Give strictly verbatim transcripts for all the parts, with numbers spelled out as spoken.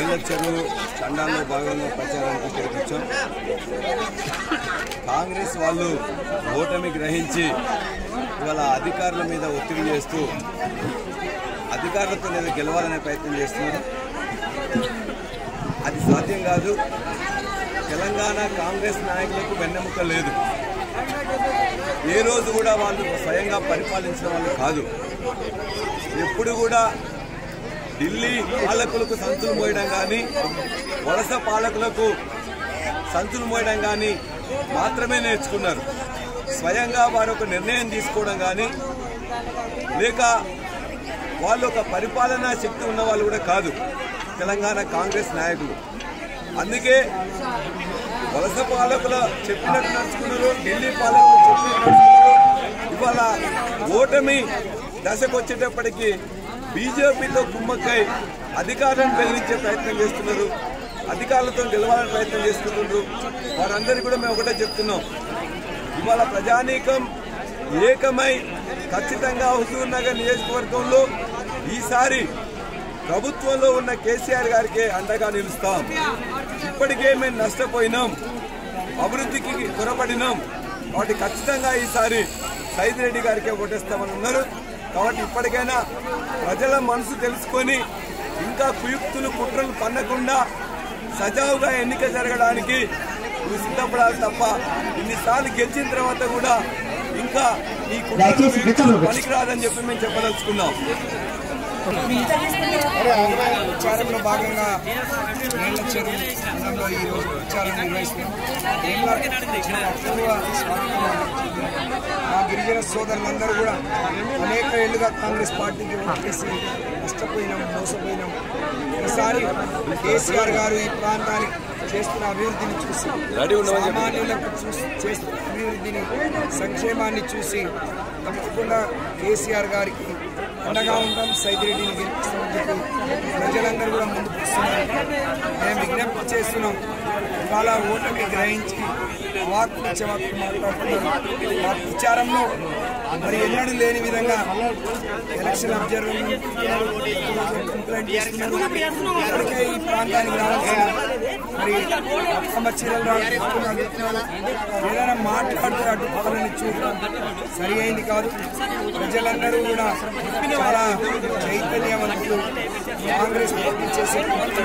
నీళ్ళ చెరువు తండాల్లో భాగంగా ప్రచారానికి ఇక్కడికి వచ్చాం. కాంగ్రెస్ వాళ్ళు ఓటమి గ్రహించి ఇవాళ అధికారుల మీద ఒత్తిడి చేస్తూ అధికారులతో లేదా గెలవాలనే ప్రయత్నం చేస్తున్నారు. అది సాధ్యం కాదు. తెలంగాణ కాంగ్రెస్ నాయకులకు వెన్నెముక లేదు. ఏ రోజు కూడా వాళ్ళు స్వయంగా పరిపాలించిన వాళ్ళు కాదు. ఎప్పుడు కూడా ఢిల్లీ పాలకులకు సంచులు మోయడం కానీ వలస పాలకులకు సంచులు మోయడం కానీ మాత్రమే నేర్చుకున్నారు. స్వయంగా వారు ఒక నిర్ణయం తీసుకోవడం కానీ లేక వాళ్ళు ఒక పరిపాలనా శక్తి ఉన్న వాళ్ళు కూడా కాదు తెలంగాణ కాంగ్రెస్ నాయకులు. అందుకే వలస పాలకుల చెప్పినట్టు నడుచుకున్నారు, ఢిల్లీ పాలకులు చెప్పినట్టు నడుచుకున్నారు. ఇవాళ ఓటమి దశకు వచ్చేటప్పటికీ బీజేపీతో కుమ్మక్కై అధికారులను బెదిరించే ప్రయత్నం చేస్తున్నారు, అధికారులతో గెలవాలని ప్రయత్నం చేస్తున్నారు. వారందరికీ కూడా మేము ఒకటే చెప్తున్నాం, ఇవాళ ప్రజానీకం ఏకమై ఖచ్చితంగా హుజూర్ నగర్ నియోజకవర్గంలో ఈసారి ప్రభుత్వంలో ఉన్న కేసీఆర్ గారికి అండగా నిలుస్తాం. ఇప్పటికే మేము నష్టపోయినాం, అభివృద్ధికి త్వరపడినాం. కాబట్టి ఖచ్చితంగా ఈసారి సైదిరెడ్డి గారికే ఓటేస్తామని ఉన్నారు. కాబట్టి ఇప్పటికైనా ప్రజల మనసు తెలుసుకొని ఇంకా కుయుక్తులు కుట్రలు పన్నకుండా సజావుగా ఎన్నిక జరగడానికి నువ్వు సిద్ధపడాలి తప్ప ఇన్నిసార్లు గెలిచిన తర్వాత కూడా ఇంకా ఈ కుట్రలు పనికిరాదని చెప్పి మేము చెప్పదలుచుకున్నాం. ప్రచారంలో భాగంగా నీళ్ల చెరువు మండలంలో ఈరోజు ప్రచారం నిర్వహిస్తున్నాం. మా గిరిజన సోదరులందరూ కూడా అనేక ఏళ్లుగా కాంగ్రెస్ పార్టీకి ఓటేసి నష్టపోయినాం, మోసపోయినాం. ఒకసారి కేసీఆర్ గారు ఈ ప్రాంతానికి చేస్తున్న అభివృద్ధిని చూసి సామాన్యులకు చూసి చేస్తున్న అభివృద్ధిని సంక్షేమాన్ని చూసి తప్పకుండా కేసీఆర్ గారికి అండగా ఉంటాం, సైదిరెడ్డిని గెలిపిస్తామని చెప్పి ప్రజలందరూ కూడా ముందుకు వస్తున్నారు. మేము విజ్ఞప్తి చేస్తున్నాం. ఇవాళ ఓటమి గ్రహించి వాక్కు చెవాక్కు మాట్లాడుతున్నారు. మా ప్రచారంలో మరి ఎన్నడూ లేని విధంగా ఎలక్షన్ అబ్జర్వర్ కంప్లైంట్ చేస్తున్నారు. ఇప్పటికే ఈ ప్రాంతానికి రావాల్సిన మరి అక్కమ్మ చీరలు రావాల్సి ఏదైనా మాట్లాడుతూ అడ్డుకోవాలని చూడడం సరి అయింది కాదు. ప్రజలందరూ కూడా చాలా చైతన్యవంతులు. కాంగ్రెస్ పార్టీ చేసే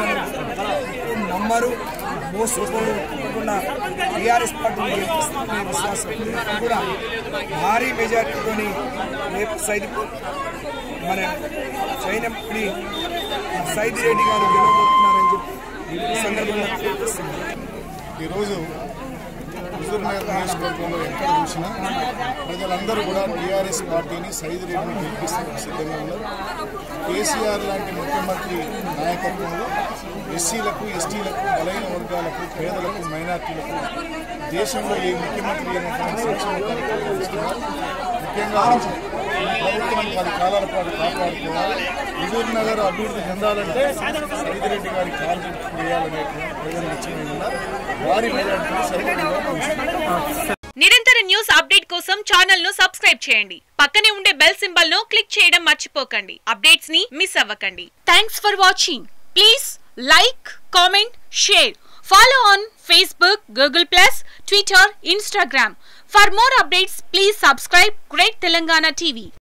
నమ్మరు, మోసపోరు. తప్పకుండా టీఆర్ఎస్ పార్టీని గెలిపిస్తున్న విశ్వాసం కూడా భారీ మెజార్టీతోని రేపు సైది మన చైనప్పటి సైదిరెడ్డి గారు గెలవబోతున్నారని చెప్పి ఈ సందర్భంగా తెలియజేస్తున్నారు. ఈరోజు హుజూర్నగర్ నియోజకవర్గంలో ఎక్కడ చూసినా ప్రజలందరూ కూడా టీఆర్ఎస్ పార్టీని సైదిరెడ్డిని గెలిపిస్తూ సిద్ధంగా ఉన్నారు. కేసీఆర్ లాంటి ముఖ్యమంత్రి నాయకత్వంలో ఎస్సీలకు, ఎస్టీలకు, బలైన వర్గాలకు, పేదలకు, మైనార్టీలకు దేశంలో ఈ ముఖ్యమంత్రి అయినటువంటి సంక్షేమ కార్యక్రమాలు ఇస్తున్నారు. ముఖ్యంగా ప్రభుత్వాన్ని పది కాలాల పాటు కాపాడుకోవాలి. హుజూర్ నగర్ అభివృద్ధి చెందాలంటే సైదిరెడ్డి గారి కాలు వేయాలనేటువంటి ప్రజలు నిశ్చయమై ఉన్నారు. వారి మెజార్టీ సైదిరెడ్డి. నిరంతర న్యూస్ అప్డేట్ కోసం ఛానల్ ను సబ్స్క్రైబ్ చేయండి. పక్కనే ఉండే బెల్ సింబల్ ను క్లిక్ చేయడం మర్చిపోకండి. అప్డేట్స్ ని మిస్ అవ్వకండి. Thanks for watching. Please like, comment, share. Follow on Facebook, Google plus, Twitter, Instagram. For more updates, please subscribe Great Telangana T V.